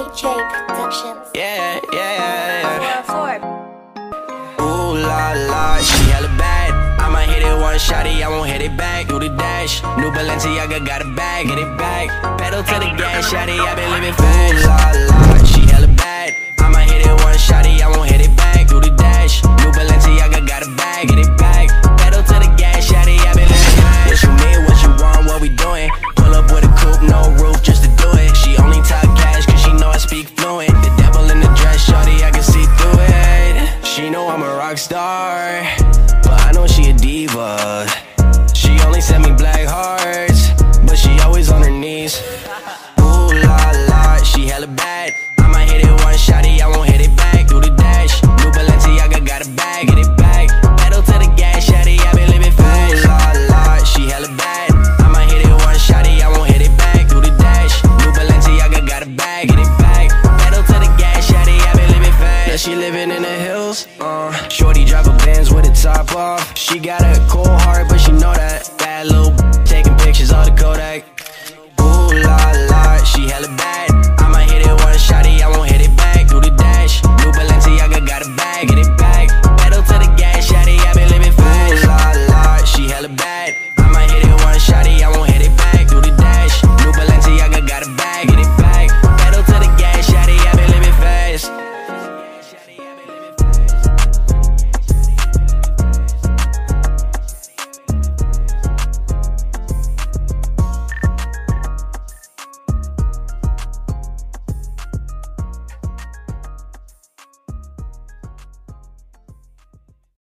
DJ Productions. Yeah, yeah, yeah. 404. Ooh la la, she hella bad. I'ma hit it one shotty, I won't hit it back. Do the dash, new Balenciaga got a bag, get it back. Pedal to the gas, shotty, I been living fast. Ooh la la, she hella bad. I'ma hit it one shotty, I won't hit it back. Do the dash, new Balenciaga got a bag, get it back. Pedal to the gas, shotty, I been living fast. What you mean, what you want, what we doing? Pull up with a coupe, no roof, just to do it. She only talk cash, cause she know I speak fluent. The devil in the dress, shorty, I can see through it. She know I'm a rock star, but I know she a diva. She only sent me black hearts, but she always on her knees. Ooh la la, she hella bad. I'ma hit it one shotty, I won't hit it back. Do the dash, new Balenciaga got a bag, get it back. Pedal to the gas, shotty, I been living fast. Ooh la la, she hella bad. I'ma hit it one shotty, I won't hit it back. Do the dash, new Balenciaga got a bag, get it back. Pedal to the gas, shotty, I been living fast. Now she living in the hills, Shorty drive a Benz with the top off. She got a